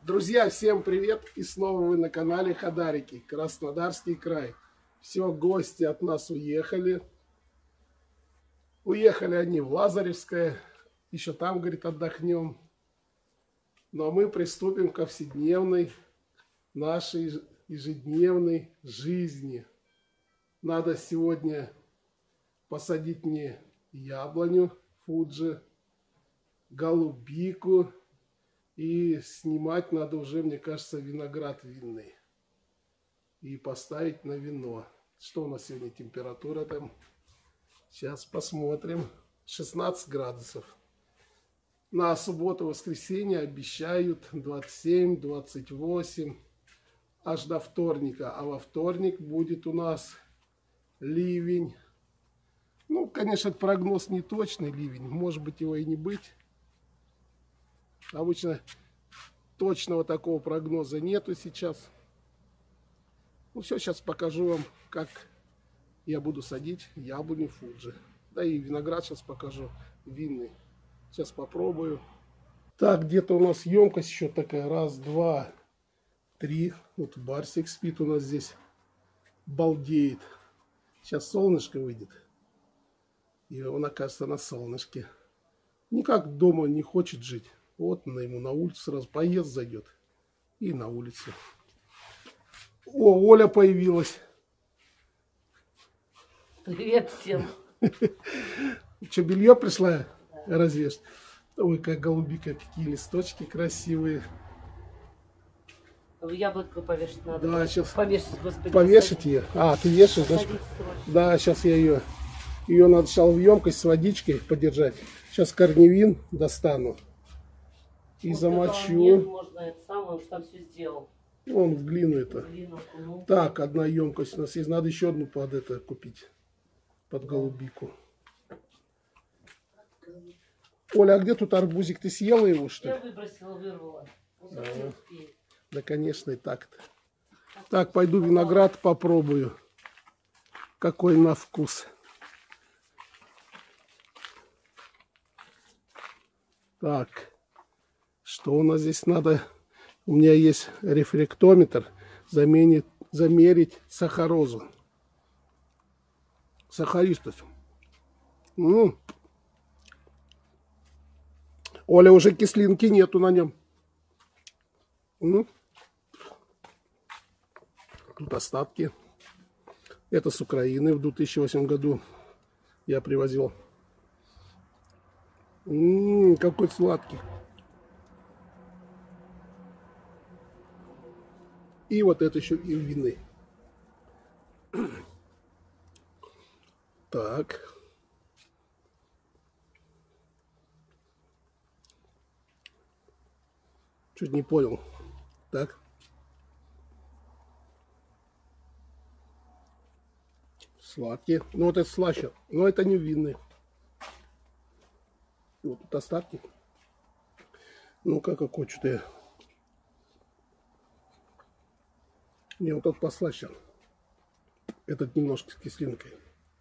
Друзья, всем привет! И снова вы на канале Хадарики, Краснодарский край. Все, гости от нас уехали. Уехали они в Лазаревское. Еще там, говорит, отдохнем. Но мы приступим к повседневной нашей ежедневной жизни. Надо сегодня посадить мне яблоню Фуджи, голубику. И снимать надо уже, мне кажется, виноград винный. И поставить на вино. Что у нас сегодня температура там? Сейчас посмотрим. 16 градусов. На субботу-воскресенье обещают 27, 28. Аж до вторника. А во вторник будет у нас ливень. Ну, конечно, это прогноз не точный ливень. Может быть, его и не быть. Обычно точного такого прогноза нету сейчас. Ну все, сейчас покажу вам, как я буду садить яблоню Фуджи. Да и виноград сейчас покажу винный. Сейчас попробую. Так, где-то у нас емкость еще такая. Раз, два, три. Вот Барсик спит у нас здесь. Балдеет. Сейчас солнышко выйдет. И он окажется на солнышке. Никак дома не хочет жить. Вот она ему на улицу сразу поезд зайдет. И на улицу. О, Оля появилась. Привет всем. Что, белье пришла развешать? Ой, как голубика, какие листочки красивые. Яблоко повешать надо. Да, сейчас повешать, господи. повешать ее. А, ты вешаешь, да? Да, сейчас я ее. Ее надо сначала в емкость с водичкой подержать. Сейчас корневин достану. И вот замочу. Нет, можно это самое, уж там все сделал. Он в глину это. В глину, ну. Так, одна емкость у нас есть. Надо еще одну под это купить. Под голубику. Оля, а где тут арбузик? Ты съела его, что ли? Я выбросила, вырвала. Да, конечно, и так-то. Так, пойду виноград попробую. Какой на вкус. Так. Что у нас здесь надо? У меня есть рефрактометр. Замерить сахарозу. Сахаристость. Оля, уже кислинки нету на нем. Тут остатки. Это с Украины в 2008 году я привозил. Какой сладкий. И вот это еще и вины. Так. Чуть не понял. Так. Сладкие. Ну вот это слаще. Но это не винные. Вот тут остатки. Ну-ка, какой что-то я. Не, вот тот послаще. Этот немножко с кислинкой.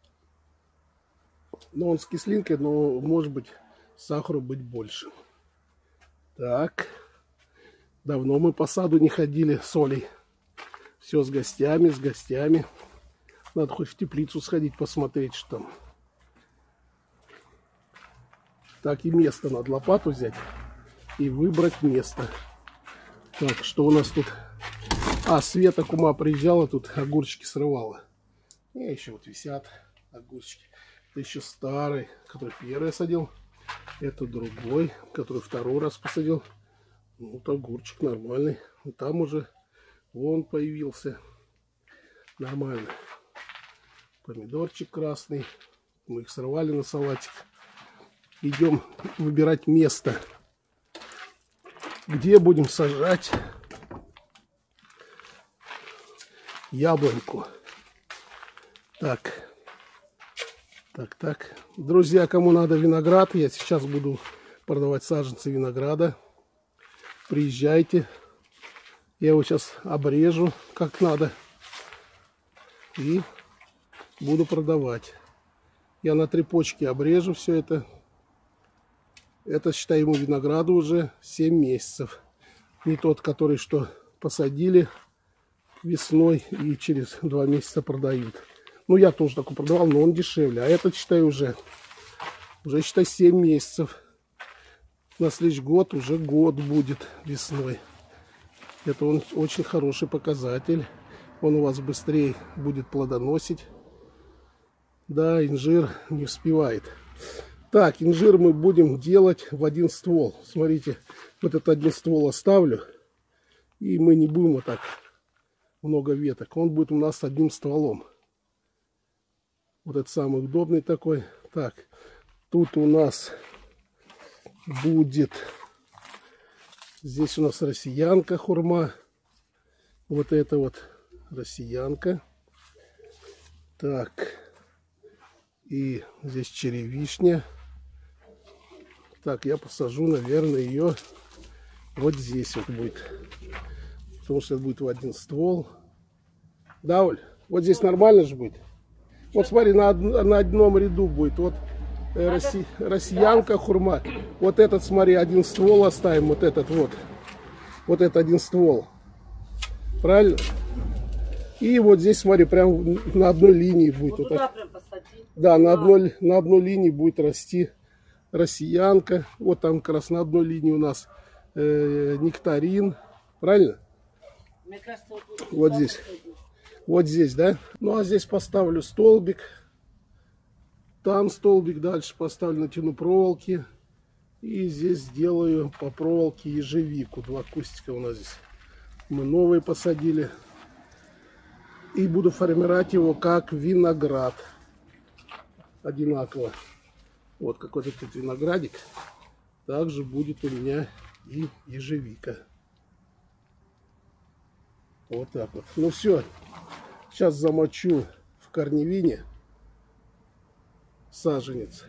Но он с кислинкой, но может быть сахару быть больше. Так. Давно мы по саду не ходили с Олей. Все с гостями, с гостями. Надо хоть в теплицу сходить, посмотреть, что там. Так, и место надо лопату взять и выбрать место. Так, что у нас тут? А, Света кума приезжала, тут огурчики срывала. И еще вот висят огурчики. Это еще старый, который первый я садил. Это другой, который второй раз посадил. Ну, вот огурчик нормальный. Вот там уже вон появился. Нормально. Помидорчик красный. Мы их срывали на салатик. Идем выбирать место, где будем сажать яблоньку. Так. Друзья, кому надо виноград, я сейчас буду продавать саженцы винограда. Приезжайте. Я его сейчас обрежу как надо. И буду продавать. Я на 3 почки обрежу все это. Это, считай, ему винограду уже 7 месяцев. Не тот, который что посадили весной и через 2 месяца продают. Ну, я тоже такой продавал, но он дешевле. А этот, считай, уже считай, 7 месяцев. На следующий год уже год будет весной. Это он очень хороший показатель. Он у вас быстрее будет плодоносить. Да, инжир не успевает. Так, инжир мы будем делать в один ствол. Смотрите, вот этот один ствол оставлю. И мы не будем вот так много веток. Он будет у нас одним стволом. Вот это самый удобный такой. Так, тут у нас будет... Здесь у нас россиянка хурма. Вот это вот россиянка. Так. И здесь черевишня. Так, я посажу, наверное, ее вот здесь вот будет. Потому что это будет в один ствол. Да, Оль? Вот здесь нормально же будет? Вот смотри, на одном ряду будет. Вот россиянка, хурма. Вот этот, смотри, один ствол оставим. Вот этот вот. Вот это один ствол. Правильно? И вот здесь, смотри, прям на одной линии будет. Вот туда так. прям посади. Да, на одной линии будет расти россиянка. Вот там как раз на одной линии у нас нектарин. Правильно? Мне кажется, Вот здесь. Вот здесь, да? Ну, а здесь поставлю столбик. Там столбик дальше поставлю, натяну проволоки. И здесь сделаю по проволоке ежевику. 2 кустика у нас здесь. Мы новые посадили. И буду формировать его как виноград. Одинаково. Вот какой-то тут виноградик. Также будет у меня и ежевика. Вот так вот. Ну все. Сейчас замочу в корневине саженец.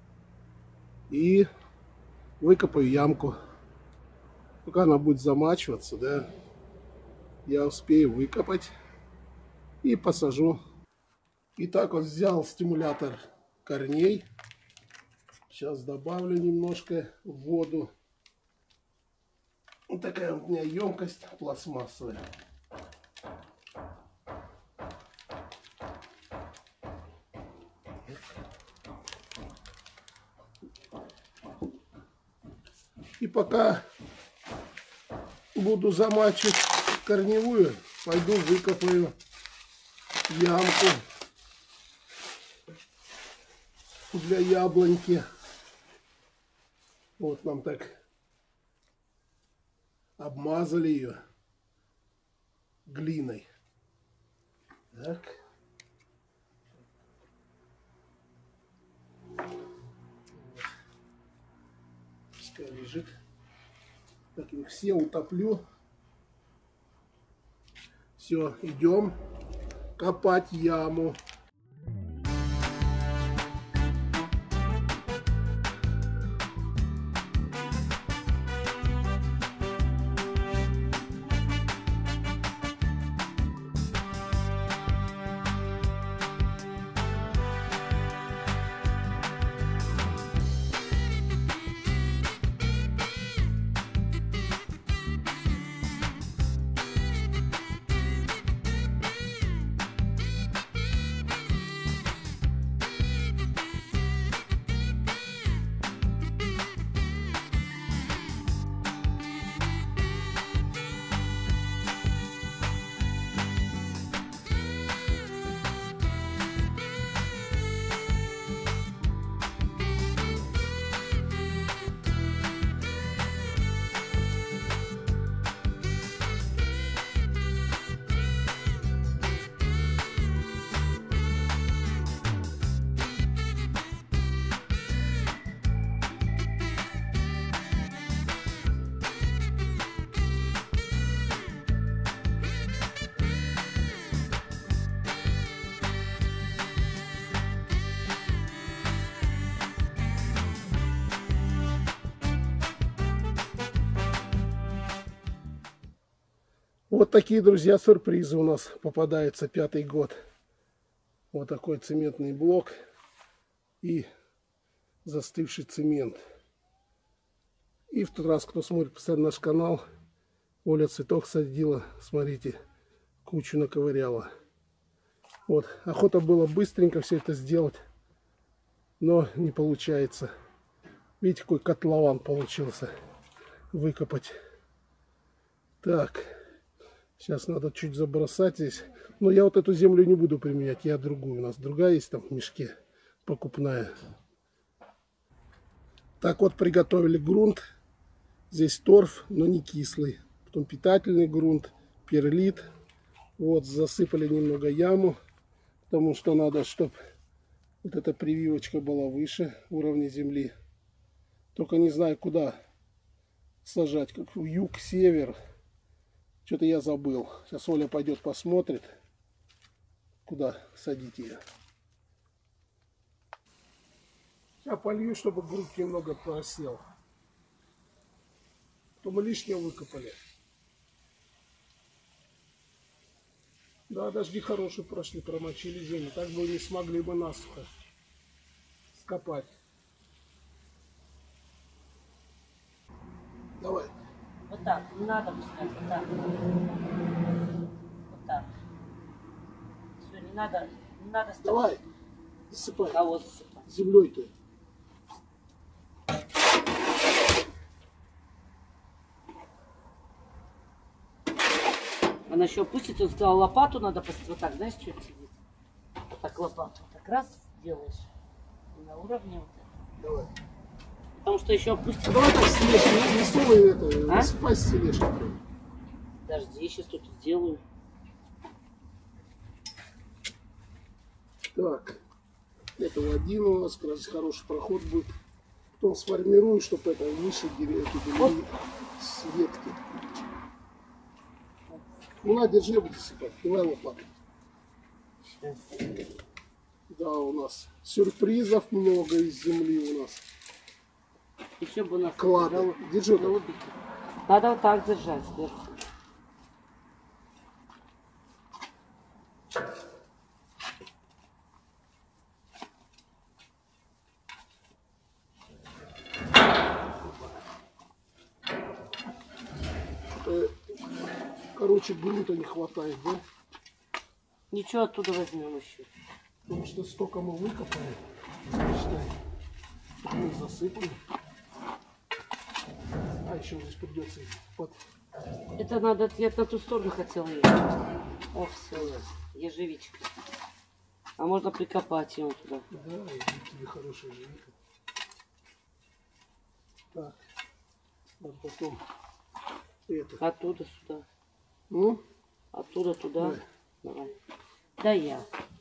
И выкопаю ямку. Пока она будет замачиваться, да, я успею выкопать и посажу. Итак, вот взял стимулятор корней. Сейчас добавлю немножко в воду. Вот такая у меня емкость пластмассовая. И пока буду замачивать корневую, пойду выкопаю ямку для яблоньки. Вот нам так обмазали ее глиной. Так. Пускай лежит. Так, их все утоплю. Все, идем копать яму. Вот такие, друзья, сюрпризы у нас попадаются 5-й год. Вот такой цементный блок и застывший цемент. И в тот раз, кто смотрит постоянно наш канал, Оля цветок садила, смотрите, кучу наковыряла. Вот, охота было быстренько все это сделать, но не получается. Видите, какой котлован получился выкопать. Так, сейчас надо чуть забросать здесь. Но я вот эту землю не буду применять, я другую. У нас другая есть там в мешке, покупная. Так вот, приготовили грунт. Здесь торф, но не кислый. Потом питательный грунт, перлит. Вот, засыпали немного яму, потому что надо, чтобы вот эта прививочка была выше уровня земли. Только не знаю, куда сажать, как в юг, север. Что-то я забыл. Сейчас Оля пойдет посмотрит, куда садить ее. Сейчас полью, чтобы грунт немного просел. То мы лишнее выкопали. Да, дожди хорошие прошли, промочили землю. Так бы не смогли бы насухо скопать. Давай. Вот так, не надо пускать, вот так. Вот так. Все, не надо ставить. Давай, засыпай. Кого засыпать? Землей-то. Она еще опустится, он сказал, лопату надо поставить. Вот так, знаешь, что это сидит? Вот так лопату. Так раз делаешь. И на уровне вот это. Давай. Потому что еще опустится. Давай так с тележки, не совай это, насыпай с тележки. Подожди, я сейчас тут сделаю. Так, это один у нас, как раз хороший проход будет. Потом сформирую, чтобы это выше деревья с ветки. Ну, на, держи, я буду сыпать. Давай лопату. Сейчас. Да, у нас сюрпризов много из земли у нас. Еще бы у нас Клады. Держи. голубики. Надо вот так держать сверху. Короче, грунта не хватает, да? Ничего, оттуда возьмем еще. Потому что столько мы выкопали. Считай, столько мы засыпали. А еще здесь придется под... Это надо, я на ту сторону хотела ехать. О, все, ежевичка. А можно прикопать его туда. Да, и тебе хорошая ежевика. Так, вот потом это. Оттуда сюда. Ну? Оттуда туда. Давай. Давай. Да я.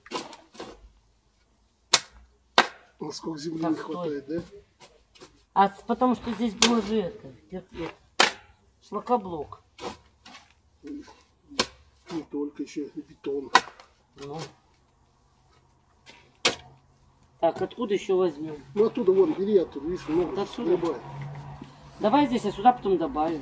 Насколько земли Так, не хватает, да? А потому что здесь было же это шлакоблок. Не только, еще и бетон. Ну. Так, откуда еще возьмем? Ну оттуда вон, бери оттуда, видишь, много. Отсюда? Любая. Давай здесь, а сюда потом добавим.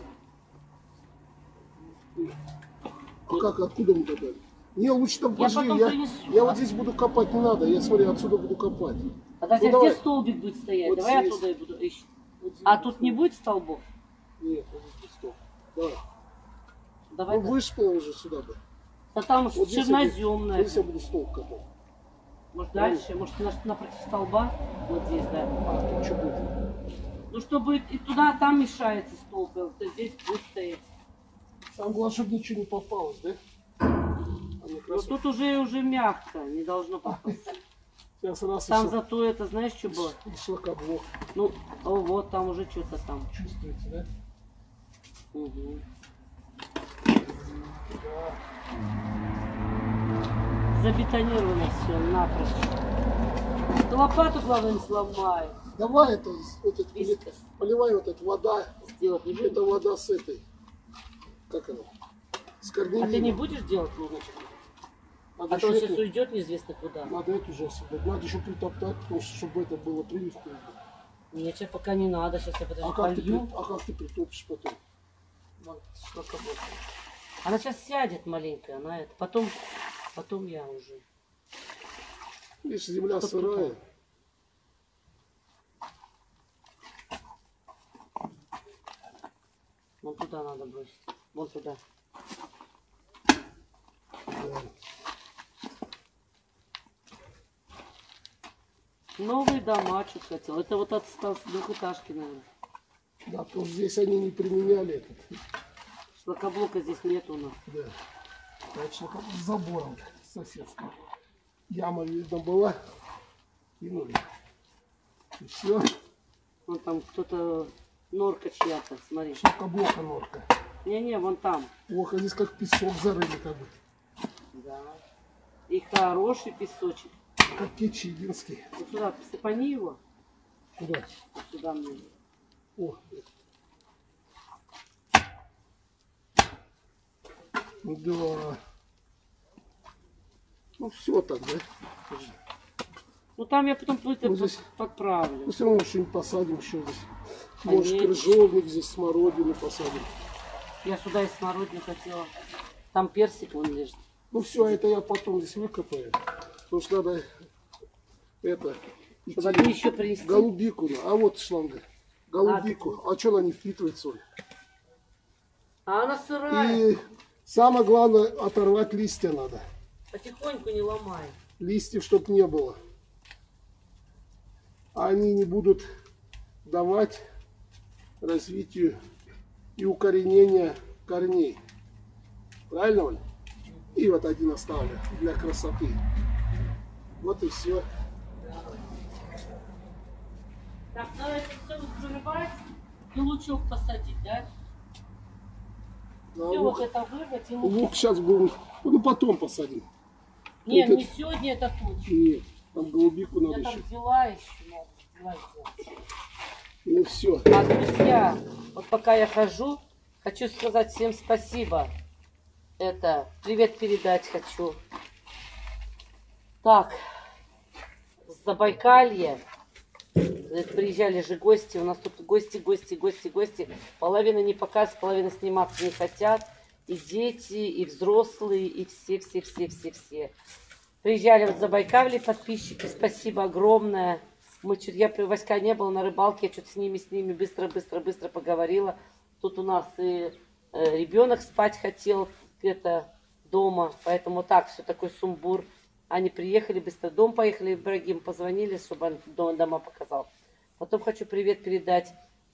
А как, откуда мы добавим? Не, лучше там Я подожди, потом принесу. я вот здесь буду копать, не надо, я смотри, отсюда буду копать. Подожди, Ну, а где давай. столбик будет стоять? Вот Давай здесь. оттуда и буду ищем. Вот здесь А вот тут стол. не будет столбов? Нет, вот здесь стоп. Да. Давай. Ну вышло уже сюда бы. Да там Вот здесь черноземная. Здесь я буду стол копать. Может дальше? Может напротив столба? Вот здесь, да. А тут что будет? Ну чтобы и туда, там мешается столб, то здесь будет стоять. Сам главное, чтобы ничего не попалось, да? А мне как Но раз тут уже мягко, не должно попасть. сейчас раз Там и зато это, знаешь, что было? шлакоблок Ну, о, вот там уже что-то там. чувствуется, да? Угу. Да. Забетонировано все напрочь. Лопату, главное, не сломай. Давай это, Вискас. поливай вот эту вода. Сделать не будешь? Это вода с этой. Как она? С А ты не корневиной. будешь делать луночку? Надо А то он еще сейчас эту- уйдет неизвестно куда. Надо эту же освободить. Надо еще притоптать, потому что чтобы это было прививку. Нет, сейчас пока не надо, сейчас я подожди, А как, полью. а как ты притопишь потом? Вон, шлакоблок. Она сейчас сядет маленько, она это. Потом я уже. Видишь, земля Чтоб сырая. туда. Вон туда надо бросить. Вон туда. Да. Новые дома, что хотел. Это вот от двухэтажки, наверное. Да, то здесь они не применяли этот. Шлакоблока здесь нет у нас. Да. Точно как с забором соседским. Яма, видно, была. Кинули. И все. Вон там кто-то, норка чья-то, смотри. Шлакоблока норка. Не-не, вон там. Ох, а здесь как песок зарыли как бы. Да. И хороший песочек. Как Кичигинский. Вот сюда, посыпани его. Куда? Вот сюда мне. О. Да. Ну все так, да? Ну там я потом плиты Ну, здесь- подправлю. Ну все равно что-нибудь посадим еще здесь. А Может, нет. крыжовник здесь, смородину посадим. Я сюда и смородину хотела. Там персик вон лежит. Ну все, это я потом здесь выкопаю. Потому что надо это... Чтобы одни еще принести. Голубику. А вот шланга. Голубику. А что она не впитывает соль? А она сырая. И самое главное, оторвать листья надо. Потихоньку не ломай. Листьев, чтобы не было. Они не будут давать развитию и укоренения корней. Правильно, Оль? И вот один оставлю для красоты. Вот и все. Так, надо это все вырывать и лучок посадить, да? Да, Все лук, вот это вырвать и лук сейчас будем, ну потом посадим. Не, вот не сегодня это точно. Нет, там голубику Я надо там еще. дела еще надо. Дела сделать. Ну все. А, друзья, вот пока я хожу, хочу сказать всем спасибо. Это, привет передать хочу. Так, с Забайкалья. Приезжали же гости, у нас тут гости. Половина не показывает, половина сниматься не хотят. И дети, и взрослые, и все. Приезжали вот в Забайкалье подписчики, спасибо огромное. Я при Васька не было на рыбалке, я что-то с ними быстро поговорила. Тут у нас и ребенок спать хотел где-то дома, поэтому так, все такой сумбур. Они приехали, быстро в дом поехали, Ибрагим позвонили, чтобы он дома показал. Потом хочу привет передать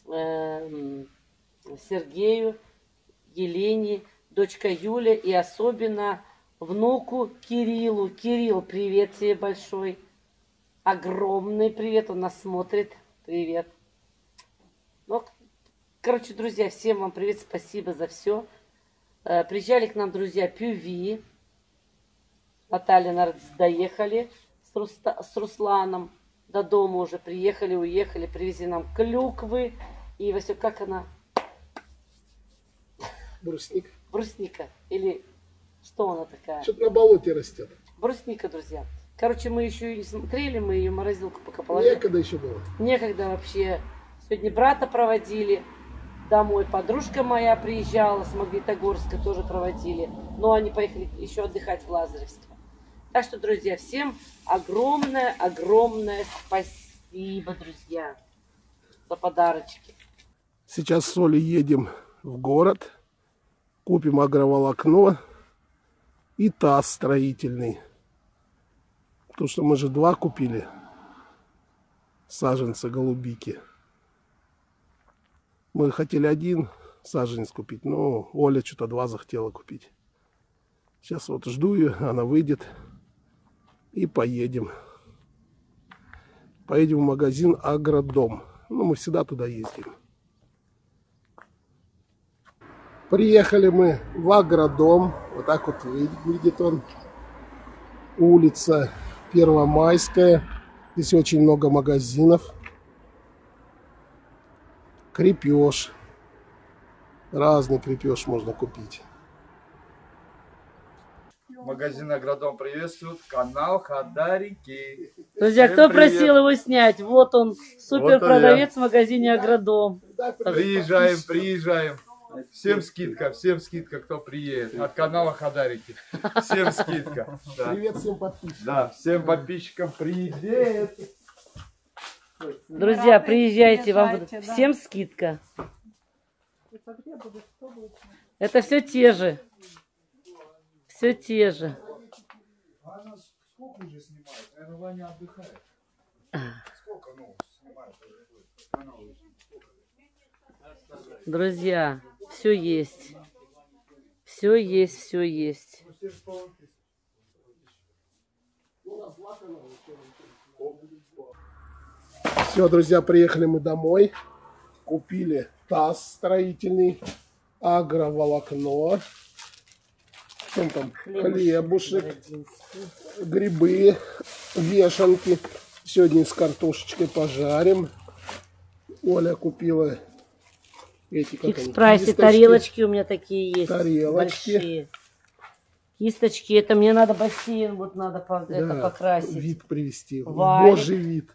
Сергею, Елене, дочка Юля и особенно внуку Кириллу. Кирилл, привет тебе большой. Огромный привет, он нас смотрит. Привет. Ну, короче, друзья, всем вам привет, спасибо за все. Приезжали к нам друзья Пюви. Наталья, доехали с Русланом. До дома уже приехали, уехали, привезли нам клюквы. И Васю, как она? Брусник. Брусника. Или что она такая? Что-то на болоте растет. Брусника, друзья. Короче, мы еще и не смотрели, мы ее в морозилку пока положили. Некогда еще было. Некогда вообще. Сегодня брата проводили домой. Подружка моя приезжала с Магнитогорска, тоже проводили. Но они поехали еще отдыхать в Лазаревск. Так что, друзья, всем огромное спасибо, друзья, за подарочки. Сейчас с Олей едем в город, купим агроволокно и таз строительный. Потому что мы же 2 купили саженца голубики. Мы хотели 1 саженец купить, но Оля что-то 2 захотела купить. Сейчас вот жду ее, она выйдет. И поедем. Поедем в магазин Агродом. Ну, мы всегда туда ездим. Приехали мы в Агродом. Вот так вот выглядит он. Улица Первомайская. Здесь очень много магазинов. Крепеж. Разный крепеж можно купить. Магазин Агродом приветствует, канал Хадарики. Друзья, Всем кто привет. просил его снять? Вот он, супер Вот он продавец в магазине Агродом. Приезжаем. Всем скидка, кто приедет. От канала Хадарики. Всем скидка. Да. Привет всем подписчикам. Да, всем подписчикам привет. Друзья, приезжайте, вам будет всем скидка. Это все те же. Все те же. Она сколько уже снимает? Наверное, Ваня отдыхает. Сколько, ну, снимает? Друзья, все есть. Все есть, все есть. Все, друзья, приехали мы домой. Купили таз строительный, агроволокно. Что там? Хлебушек, грибы, вешенки. Сегодня с картошечкой пожарим. Оля купила эти, как они, Фикс-прайсе кисточки. тарелочки у меня такие есть. Тарелочки. Большие. Кисточки. Это мне надо бассейн, вот надо это Да, покрасить. вид привести. Валик. Божий вид.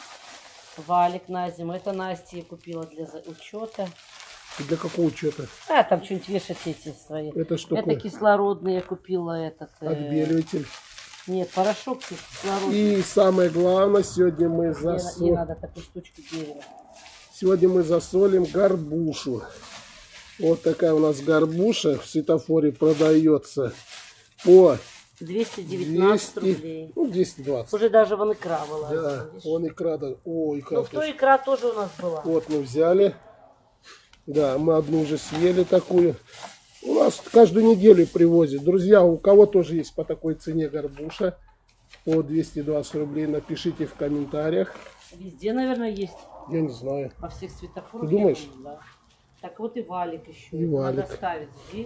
Валик на зиму. Это Настя я купила для учета. Для какого учета? А, там что-нибудь вешать эти свои. Это что Это такое? кислородный я купила этот. Отбеливатель. Нет, порошок кислородный. И самое главное, сегодня мы Не надо такую штучку дерева. Сегодня мы засолим горбушу. Вот такая у нас горбуша в светофоре продается по 219 рублей. ну, 220. Уже даже вон икра была. Да, видишь? вон икра. О, икра. Ну, кто икра тоже у нас была. Вот мы взяли. Да, мы одну уже съели такую. У нас каждую неделю привозят. Друзья, у кого тоже есть по такой цене горбуша, по 220 рублей, напишите в комментариях. Везде, наверное, есть. Я не знаю. Во всех светофорах. Ты думаешь? Да. Так вот и валик еще. И Надо валик. ставить здесь.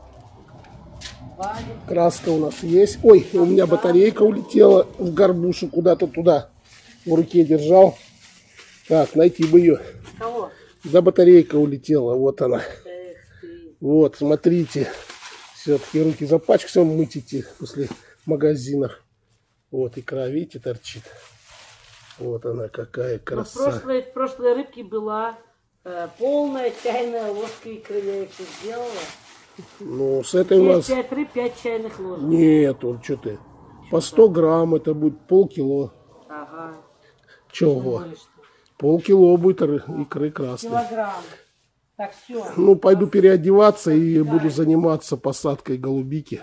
Валик. Краска у нас есть. Ой, у меня батарейка улетела в горбушу куда-то туда. В руке держал. Так, найти бы ее. Кого? Да, батарейка улетела. Вот она. Эх ты. Вот, смотрите. Все-таки руки запачкать, все мыть идти после магазинов. Вот, икра, видите, торчит. Вот она какая Но краса. в прошлой рыбке была полная чайная ложка икры. Я их тут сделала. Ну, с этой у нас... 5 рыб, 5 чайных ложек. Нет, вот что ты. По 100 грамм это будет полкило. Ага. Чего? Думаешь, что? Полкило будет икры красной. Килограмм. Так, все. Ну, пойду переодеваться и буду заниматься посадкой голубики.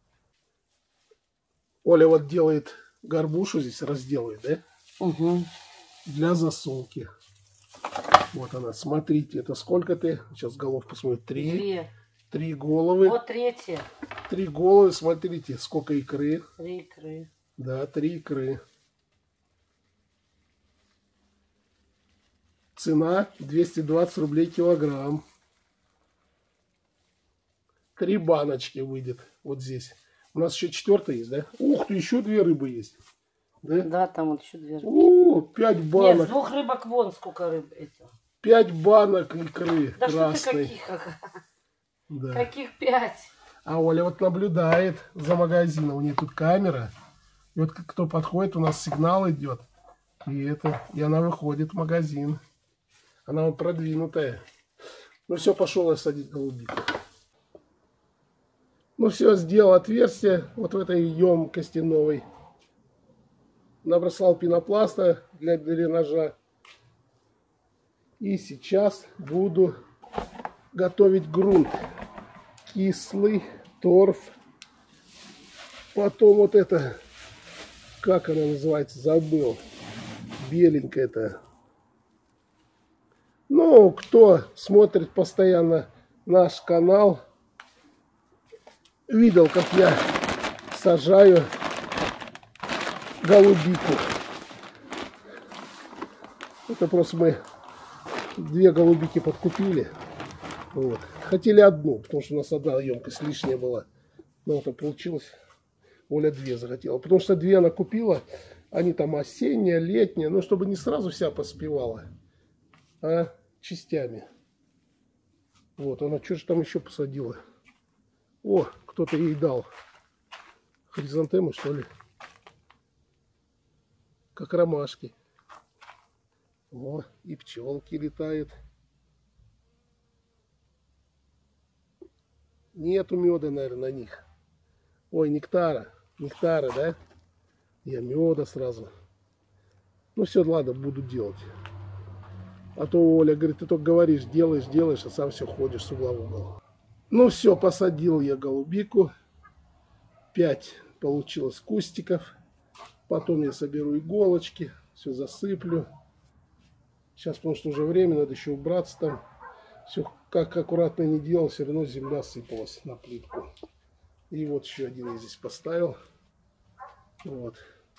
Оля вот делает горбушу здесь, разделывает, да? Угу. Для засолки. Вот она, смотрите, это сколько ты? Сейчас голов посмотрим. 3. 3 головы. Вот третья. 3 головы, смотрите, сколько икры. 3 икры. Да, 3 икры. Цена 220 рублей килограмм. 3 баночки выйдет вот здесь. У нас еще 4 есть, да? Ух ты, еще 2 рыбы есть. Да? Да, там вот еще 2 рыбы. О, 5 Нет, с банок. 2 рыбок вон сколько рыб этих. 5 банок икры Да что ты красной. каких? Да. Каких 5? А Оля вот наблюдает за магазином. У нее тут камера. И вот кто подходит, у нас сигнал идет. И она выходит в магазин. Она вот продвинутая. Ну все, пошел я садить голубику. Ну все, сделал отверстие вот в этой емкости новой. Набросал пенопласта для дренажа. И сейчас буду готовить грунт. Кислый торф. Потом вот это, как она называется, забыл. Беленькая это. Ну, кто смотрит постоянно наш канал, видел, как я сажаю голубику. Это просто мы 2 голубики подкупили. Вот. Хотели одну, потому что у нас одна емкость лишняя была. Но это получилось. Оля 2 захотела. Потому что 2 она купила. Они там осенние, летние. Ну, чтобы не сразу вся поспевала, а частями. Вот, она что же там еще посадила? О, кто-то ей дал. Хризантемы, что ли? Как ромашки. О, и пчелки летают. Нету меда, наверное, на них. Ой, нектара. Нектара, да? Я меда сразу. Ну все, ладно, буду делать. А то Оля говорит, ты только говоришь, делаешь, делаешь, а сам все ходишь с угла в угол. Ну все, посадил я голубику. 5 получилось кустиков. Потом я соберу иголочки, все засыплю. Сейчас, потому что уже время, надо еще убраться там. Все, как аккуратно не делал, все равно земля сыпалась на плитку. И вот еще один я здесь поставил. Вот.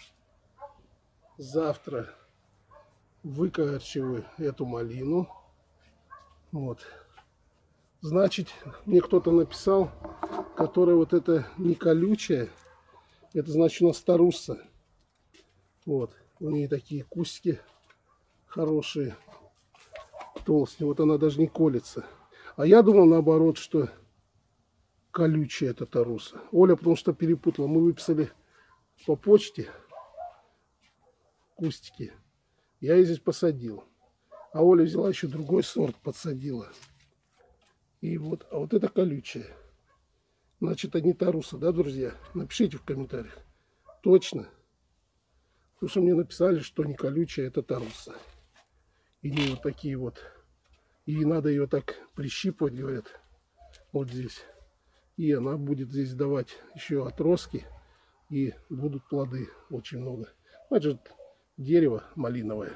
Завтра выкорчеваю эту малину. Вот. Значит, мне кто-то написал, которая вот это не колючая, это значит у нас таруса. Вот. У нее такие кустики хорошие, толстые. Вот она даже не колется. А я думал наоборот, что колючая это таруса. Оля потому что перепутала. Мы выписали по почте кустики. Я ее здесь посадил. А Оля взяла еще другой сорт, подсадила. И вот, а вот это колючая. Значит, это не таруса, да, друзья? Напишите в комментариях. Точно. Потому что мне написали, что не колючая, это таруса. И не вот такие вот. И надо ее так прищипывать, говорят, вот здесь. И она будет здесь давать еще отростки. И будут плоды очень много. Значит, дерево малиновое.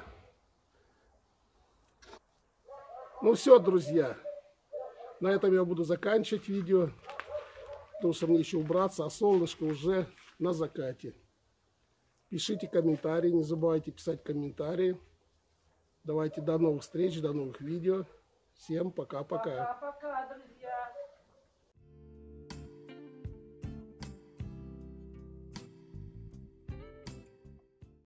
Ну все, друзья. На этом я буду заканчивать видео. Потому что мне еще убраться, а солнышко уже на закате. Пишите комментарии, не забывайте писать комментарии. Давайте до новых встреч, до новых видео. Всем пока-пока. Пока-пока, друзья.